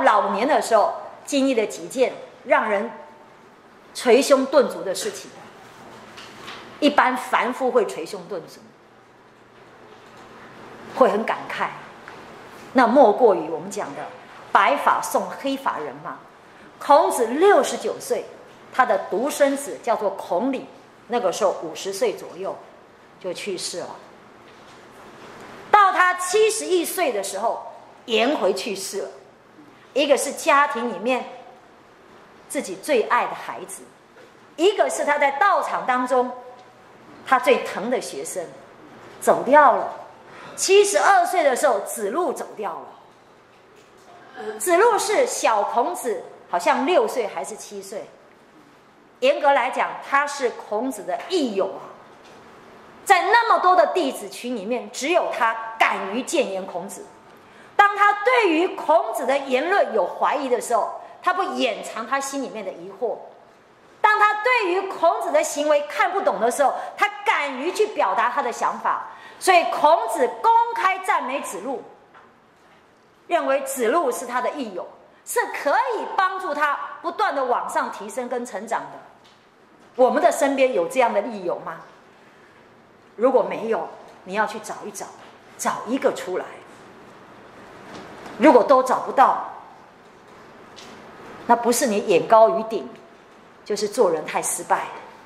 老年的时候，经历了几件让人捶胸顿足的事情。一般凡夫会捶胸顿足，会很感慨。那莫过于我们讲的白发送黑发人嘛。孔子69岁，他的独生子叫做孔鲤，那个时候50岁左右就去世了。到他71岁的时候，颜回去世了。一个是家庭里面自己最爱的孩子，一个是他在道场当中他最疼的学生走掉了。72岁的时候，子路走掉了。子路是小孔子好像6岁还是7岁，严格来讲他是孔子的益友啊。在那么多的弟子群里面，只有他敢于谏言孔子。当他对于孔子的言论有怀疑的时候，他不掩藏他心里面的疑惑。当他对于孔子的行为看不懂的时候，他敢于去表达他的想法。所以孔子公开赞美子路，认为子路是他的益友，是可以帮助他不断的往上提升跟成长的。我们的身边有这样的益友吗？如果没有，你要去找一找，找一个出来。如果都找不到，那不是你眼高于顶，就是做人太失败。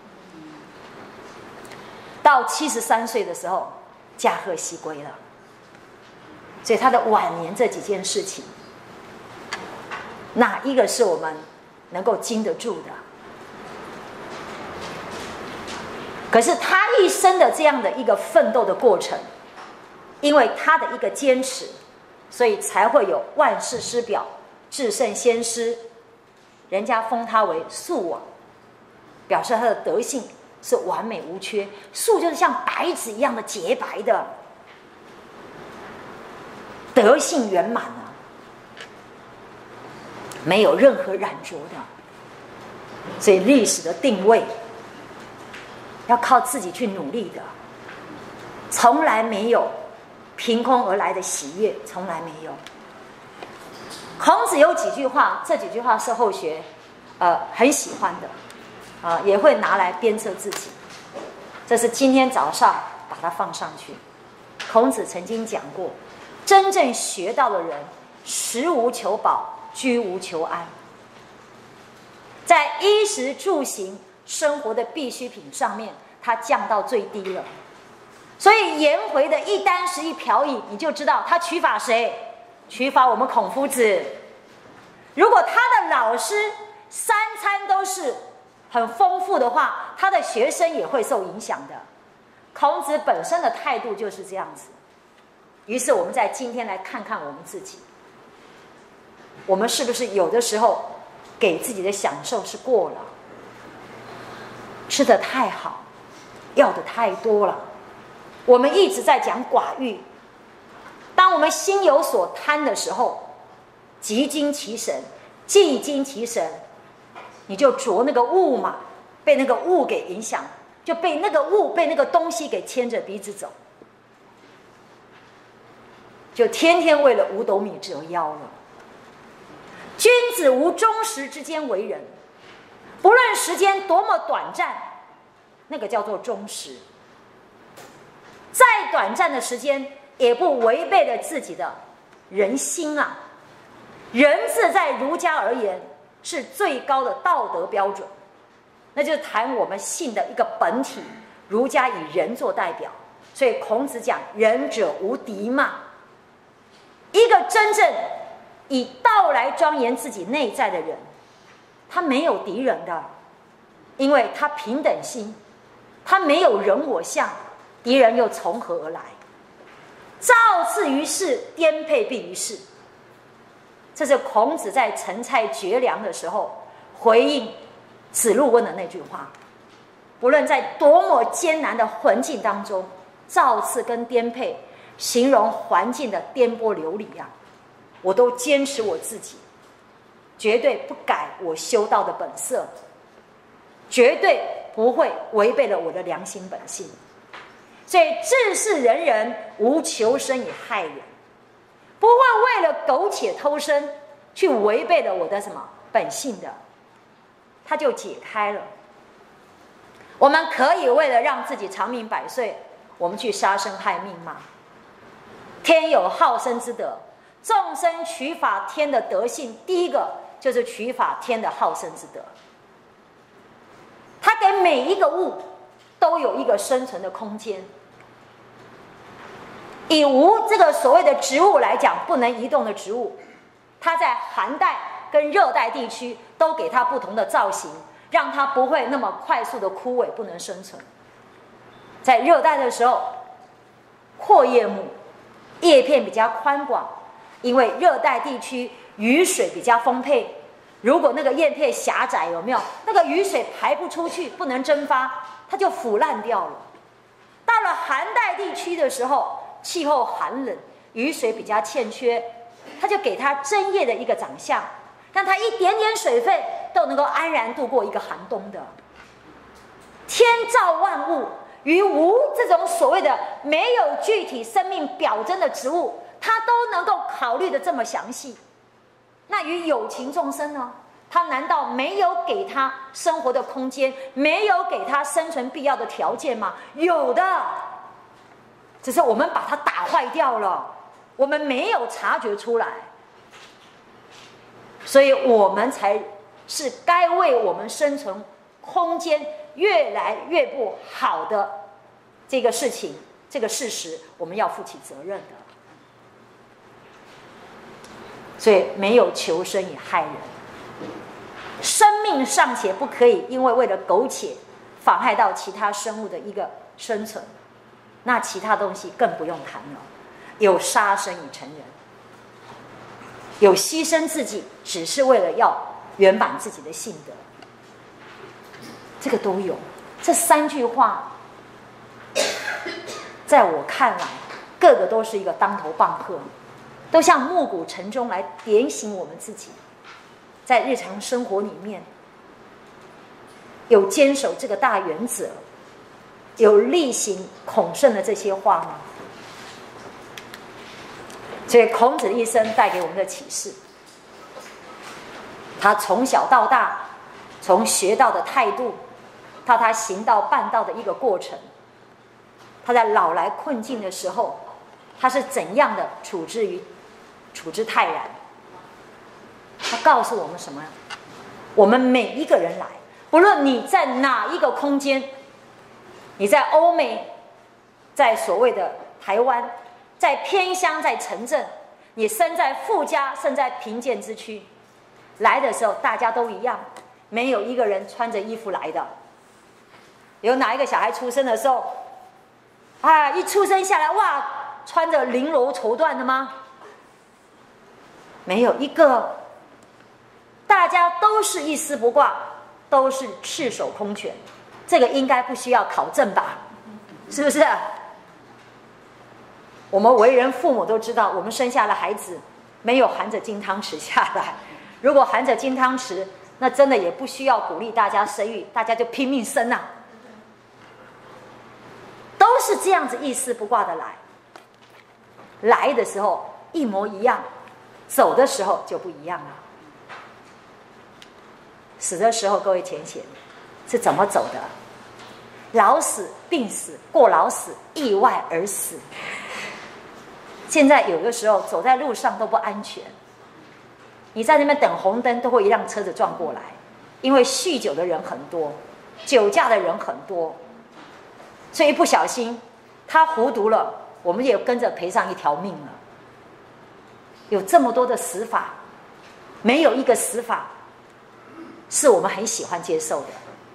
到73岁的时候，驾鹤西归了。所以他的晚年这几件事情，哪一个是我们能够经得住的？可是他一生的这样的一个奋斗的过程，因为他的一个坚持，所以才会有万世师表、至圣先师，人家封他为素王，表示他的德性是完美无缺。素就是像白纸一样的洁白的，德性圆满啊，没有任何染浊的。所以历史的定位要靠自己去努力的，从来没有凭空而来的喜悦，从来没有。孔子有几句话，这几句话是后学很喜欢的，也会拿来鞭策自己。这是今天早上把它放上去。孔子曾经讲过，真正学到的人，食无求饱，居无求安。在衣食住行生活的必需品上面，它降到最低了。所以颜回的一箪食一瓢饮，你就知道他取法谁？取法我们孔夫子。如果他的老师3餐都是很丰富的话，他的学生也会受影响的。孔子本身的态度就是这样子。于是我们在今天来看看我们自己，我们是不是有的时候给自己的享受是过了，吃得太好，要的太多了。我们一直在讲寡欲，当我们心有所贪的时候，急精其神，既精其神，你就着那个物嘛，被那个物给影响，就被那个物，被那个东西给牵着鼻子走，就天天为了5斗米折腰了。君子无终时之间为人，不论时间多么短暂，那个叫做终时。再短暂的时间，也不违背了自己的人心啊。人字在儒家而言是最高的道德标准，那就是谈我们性的一个本体。儒家以人做代表，所以孔子讲仁者无敌嘛。一个真正以道来庄严自己内在的人，他没有敌人的，因为他平等心，他没有人我相，敌人又从何而来？造次于世，颠沛必于世。这是孔子在陈蔡绝粮的时候回应子路问的那句话。不论在多么艰难的环境当中，造次跟颠沛形容环境的颠簸流离啊，我都坚持我自己，绝对不改我修道的本色，绝对不会违背了我的良心本性。所以治世仁人，无求生以害人，不会为了苟且偷生去违背了我的什么本性的，它就解开了。我们可以为了让自己长命百岁，我们去杀生害命吗？天有好生之德，众生取法天的德性，第一个就是取法天的好生之德。它给每一个物都有一个生存的空间。以无这个所谓的植物来讲，不能移动的植物，它在寒带跟热带地区都给它不同的造型，让它不会那么快速的枯萎，不能生存。在热带的时候，阔叶木，叶片比较宽广，因为热带地区雨水比较丰沛，如果那个叶片狭窄，有没有那个雨水排不出去，不能蒸发，它就腐烂掉了。到了寒带地区的时候，气候寒冷，雨水比较欠缺，它就给它针叶的一个长相，让它一点点水分都能够安然度过一个寒冬的。天造万物，于无这种所谓的没有具体生命表征的植物，它都能够考虑的这么详细。那于有情众生呢？他难道没有给他生活的空间，没有给他生存必要的条件吗？有的，只是我们把它打坏掉了，我们没有察觉出来，所以我们才是该为我们生存空间越来越不好的这个事情，这个事实，我们要负起责任的。所以没有求生也害人，生命尚且不可以因为了苟且妨害到其他生物的一个生存，那其他东西更不用谈了。有杀生以成人，有牺牲自己只是为了要圆满自己的性德，这个都有。这三句话在我看来，个个都是一个当头棒喝，都像暮鼓晨钟来点醒我们自己，在日常生活里面有坚守这个大原则，有力行孔圣的这些话吗？所以孔子的一生带给我们的启示，他从小到大，从学道的态度到他行道办道的一个过程，他在老来困境的时候，他是怎样的处之泰然。他告诉我们什么？我们每一个人来，不论你在哪一个空间，你在欧美，在所谓的台湾，在偏乡，在城镇，你身在富家，身在贫贱之区，来的时候大家都一样，没有一个人穿着衣服来的。有哪一个小孩出生的时候，一出生下来，哇，穿着绫罗绸缎的吗？没有一个。大家都是一丝不挂，都是赤手空拳，这个应该不需要考证吧？是不是？我们为人父母都知道，我们生下了孩子，没有含着金汤匙下来。如果含着金汤匙，那真的也不需要鼓励大家生育，大家就拼命生啊。都是这样子一丝不挂的来，来的时候一模一样，走的时候就不一样了。死的时候，各位浅显是怎么走的？老死、病死、过劳死、意外而死。现在有的时候走在路上都不安全，你在那边等红灯，都会一辆车子撞过来，因为酗酒的人很多，酒驾的人很多，所以一不小心他糊涂了，我们也跟着赔上一条命了。有这么多的死法，没有一个死法是我们很喜欢接受的，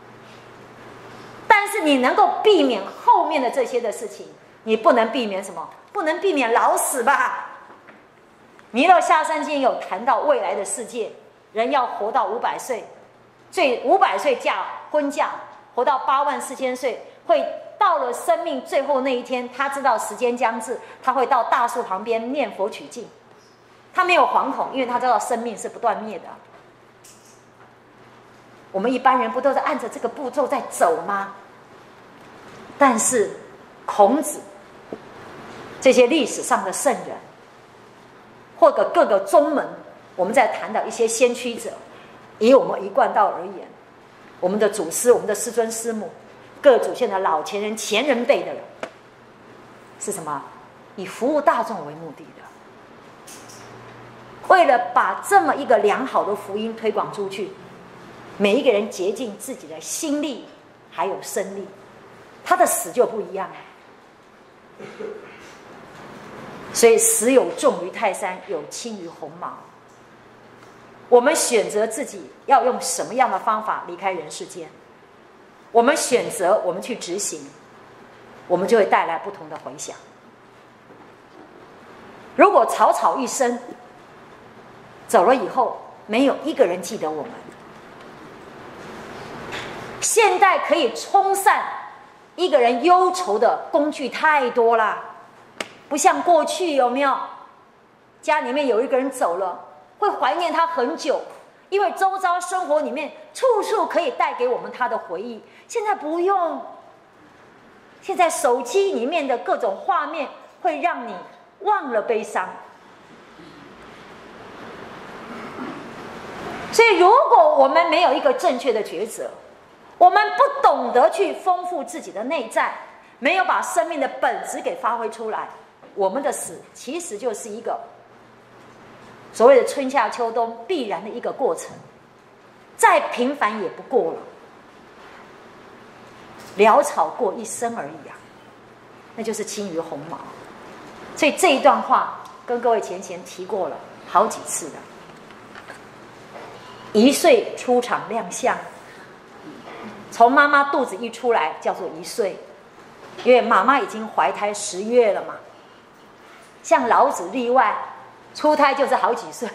但是你能够避免后面的这些的事情，你不能避免什么？不能避免老死吧？弥勒下生经有谈到未来的世界，人要活到500岁，最500岁婚嫁，活到84000岁，会到了生命最后那一天，他知道时间将至，他会到大树旁边念佛取经，他没有惶恐，因为他知道生命是不断灭的。我们一般人不都是按着这个步骤在走吗？但是孔子这些历史上的圣人，或者各个宗门我们在谈到一些先驱者，以我们一贯道而言，我们的祖师、我们的师尊师母、各祖先的老前人、前人辈的人，是什么？以服务大众为目的的。为了把这么一个良好的福音推广出去，每一个人竭尽自己的心力还有身力，他的死就不一样了。所以死有重于泰山，有轻于鸿毛。我们选择自己要用什么样的方法离开人世间，我们选择，我们去执行，我们就会带来不同的回响。如果草草一生走了以后，没有一个人记得我们，现代可以冲散一个人忧愁的工具太多啦，不像过去，有没有？家里面有一个人走了，会怀念他很久，因为周遭生活里面处处可以带给我们他的回忆。现在不用，现在手机里面的各种画面会让你忘了悲伤。所以如果我们没有一个正确的抉择，我们不懂得去丰富自己的内在，没有把生命的本质给发挥出来，我们的死其实就是一个所谓的春夏秋冬必然的一个过程，再平凡也不过了，潦草过一生而已啊，那就是轻于鸿毛。所以这一段话跟各位前提过了好几次了。1岁出场亮相，从妈妈肚子一出来叫做1岁，因为妈妈已经怀胎10月了嘛。像老子例外，出胎就是好几岁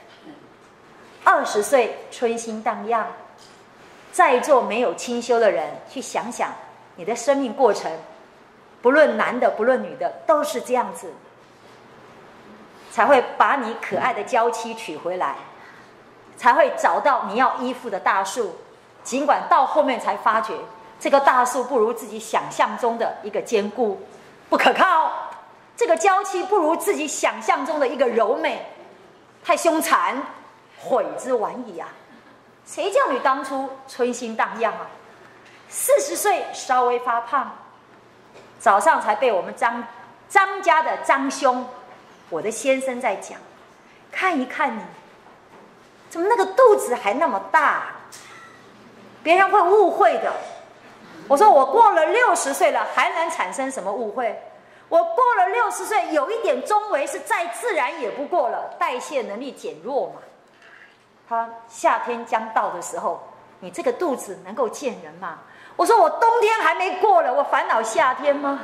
，20岁春心荡漾。在座没有清修的人，去想想你的生命过程，不论男的不论女的，都是这样子，才会把你可爱的娇妻娶回来，才会找到你要依附的大树。尽管到后面才发觉，这个大树不如自己想象中的一个坚固不可靠，这个娇妻不如自己想象中的一个柔美，太凶残，悔之晚矣啊！谁叫你当初春心荡漾啊？40岁稍微发胖，早上才被我们张家的张兄，我的先生在讲，看一看你，怎么那个肚子还那么大？别人会误会的。我说我过了60岁了，还能产生什么误会？我过了60岁，有一点中围是再自然也不过了，代谢能力减弱嘛。他夏天将到的时候，你这个肚子能够见人吗？我说我冬天还没过了，我烦恼夏天吗？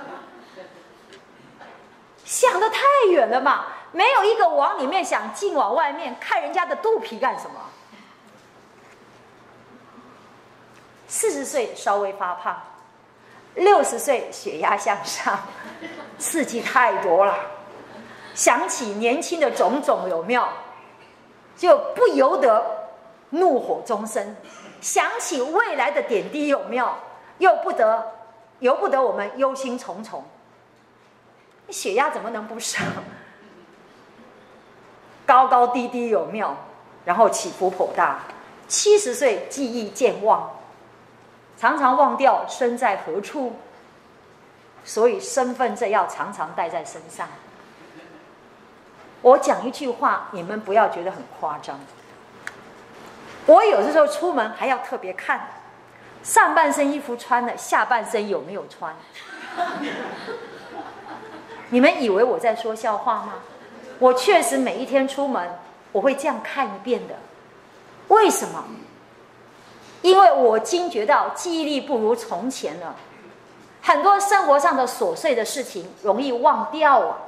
想得太远了嘛，没有一个往里面想，净往外面看人家的肚皮干什么？40岁稍微发胖，60岁血压向上，刺激太多了，想起年轻的种种有没有，就不由得怒火中生，想起未来的点滴有没有，由不得我们忧心忡忡。血压怎么能不上？高高低低有没有？然后起伏颇大。70岁记忆健忘，常常忘掉身在何处，所以身份证要常常带在身上。我讲一句话，你们不要觉得很夸张。我有的时候出门还要特别看上半身衣服穿了，下半身有没有穿。你们以为我在说笑话吗？我确实每一天出门我会这样看一遍的。为什么？因为我惊觉到记忆力不如从前了，很多生活上的琐碎的事情容易忘掉啊。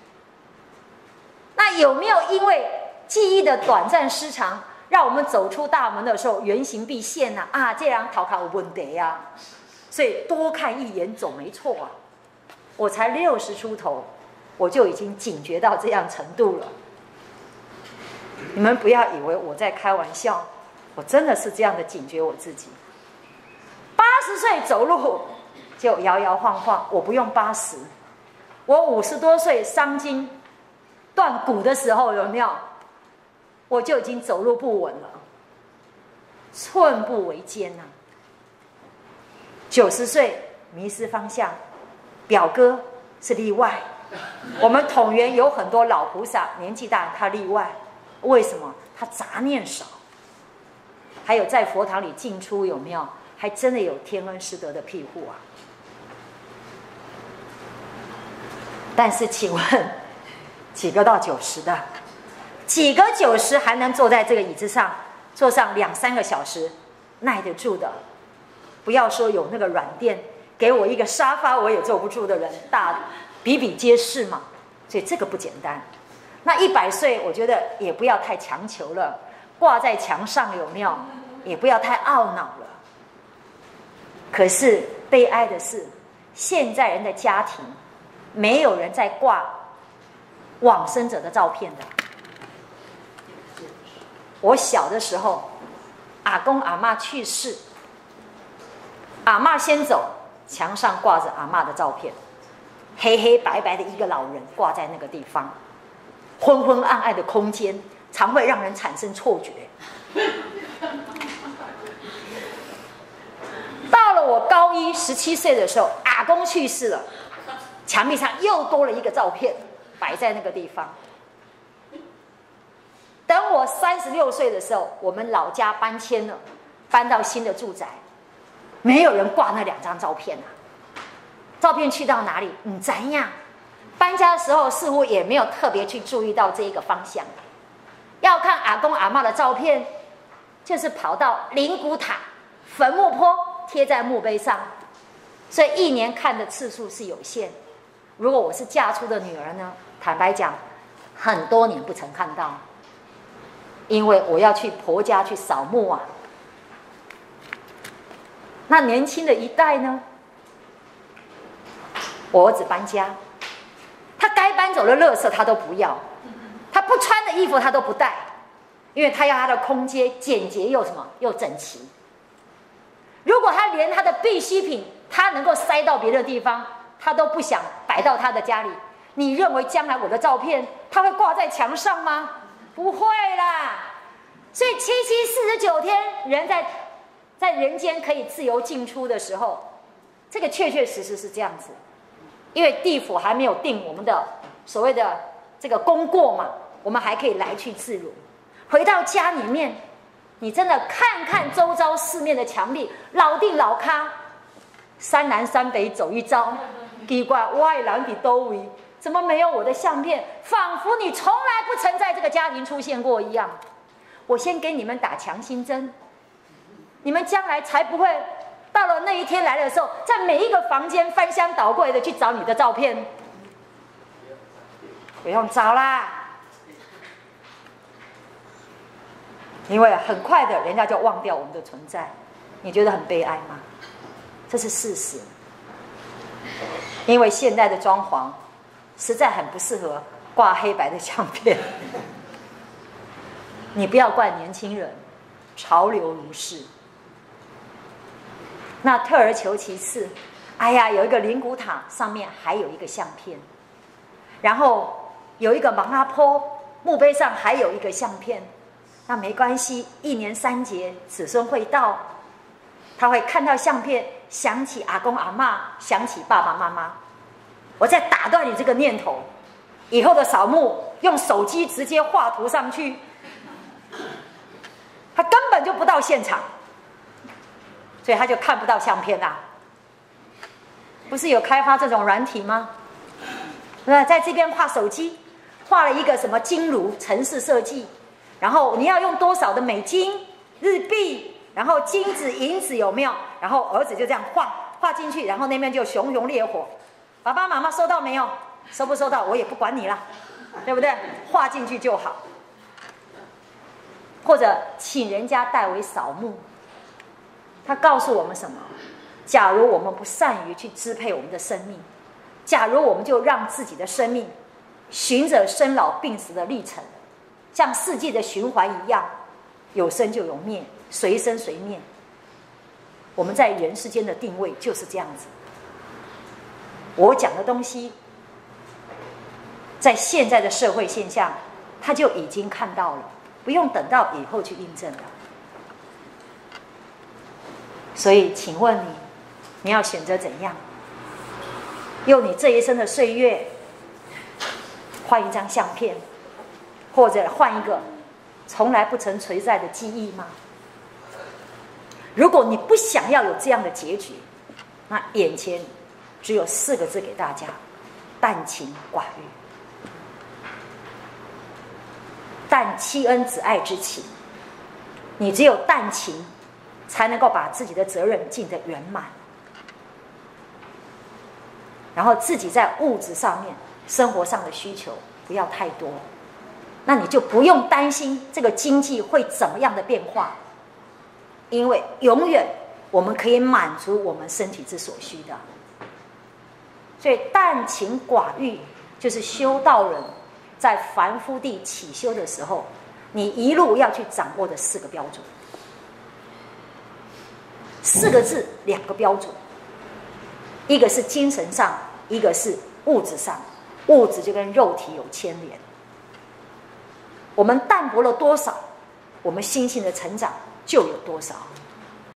那有没有因为记忆的短暂失常，让我们走出大门的时候原形毕现呢？这样头壳有问题啊，所以多看一眼总没错啊。我才60出头，我就已经警觉到这样程度了。你们不要以为我在开玩笑，我真的是这样的警觉我自己。80岁走路就摇摇晃晃，我不用80，我50多岁伤筋断骨的时候有没有？ 我就已经走路不稳了，寸步维艰呐。90岁迷失方向，表哥是例外。我们统元有很多老菩萨，年纪大他例外，为什么？他杂念少。还有在佛堂里进出有没有？还真的有天恩师德的庇护啊。但是请问，几个到90的？几个90还能坐在这个椅子上坐上2、3个小时，耐得住的？不要说有那个软垫，给我一个沙发我也坐不住的人，比比皆是嘛。所以这个不简单。那100岁，我觉得也不要太强求了，挂在墙上有没有？也不要太懊恼了。可是悲哀的是，现在人的家庭没有人在挂往生者的照片的。我小的时候，阿公阿嬷去世，阿嬷先走，墙上挂着阿嬷的照片，黑黑白白的一个老人挂在那个地方，昏昏暗暗的空间常会让人产生错觉。到了我高一17岁的时候，阿公去世了，墙壁上又多了一个照片摆在那个地方。等我36岁的时候，我们老家搬迁了，搬到新的住宅，没有人挂那2张照片啊。照片去到哪里？怎样？搬家的时候似乎也没有特别去注意到这一个方向。要看阿公阿嬷的照片，就是跑到灵骨塔、坟墓坡贴在墓碑上，所以1年看的次数是有限。如果我是嫁出的女儿呢，坦白讲，很多年不曾看到，因为我要去婆家去扫墓啊。那年轻的一代呢？我儿子搬家，他该搬走的垃圾他都不要，他不穿的衣服他都不带，因为他要他的空间简洁又什么又整齐。如果他连他的必需品他能够塞到别的地方，他都不想摆到他的家里，你认为将来我的照片他会挂在墙上吗？不会啦。所以749天人在人间可以自由进出的时候，这个确确实实是这样子。因为地府还没有定我们的所谓的这个功过嘛，我们还可以来去自如。回到家里面，你真的看看周遭四面的墙壁，老定老咖，山南山北走一遭，奇怪外人的都为怎么没有我的相片？仿佛你从来不曾在这个家庭出现过一样。我先给你们打强心针，你们将来才不会到了那一天来的时候，在每一个房间翻箱倒柜的去找你的照片。不用找啦，因为很快的人家就忘掉我们的存在。你觉得很悲哀吗？这是事实。因为现代的装潢实在很不适合挂黑白的相片。你不要怪年轻人，潮流如是。那退而求其次，哎呀，有一个灵骨塔上面还有一个相片，然后有一个芒阿坡墓碑上还有一个相片，那没关系，1年3节子孙会到，他会看到相片，想起阿公阿嬷，想起爸爸妈妈。我再打断你这个念头，以后的扫墓用手机直接画图上去，他根本就不到现场，所以他就看不到相片啦。不是有开发这种软体吗？那在这边画手机，画了一个什么金炉城市设计，然后你要用多少的美金、日币，然后金子、银子有没有？然后儿子就这样画进去，然后那边就熊熊烈火。爸爸妈妈收到没有？收不收到我也不管你啦，对不对？画进去就好。或者请人家代为扫墓，他告诉我们什么？假如我们不善于去支配我们的生命，假如我们就让自己的生命循着生老病死的历程，像世界的循环一样，有生就有灭，随生随灭。我们在人世间的定位就是这样子。我讲的东西，在现在的社会现象，他就已经看到了。 不用等到以后去印证的。所以，请问你要选择怎样？用你这一生的岁月换一张相片，或者换一个从来不曾存在的记忆吗？如果你不想要有这样的结局，那眼前只有4个字给大家：淡情寡欲。淡戚恩子爱之情，你只有淡情，才能够把自己的责任尽得圆满，然后自己在物质上面、生活上的需求不要太多，那你就不用担心这个经济会怎么样的变化，因为永远我们可以满足我们身体之所需的。所以淡情寡欲就是修道人在凡夫地起修的时候，你一路要去掌握的4个标准。4个字，2个标准，一个是精神上，一个是物质上。物质就跟肉体有牵连，我们淡薄了多少，我们心性的成长就有多少。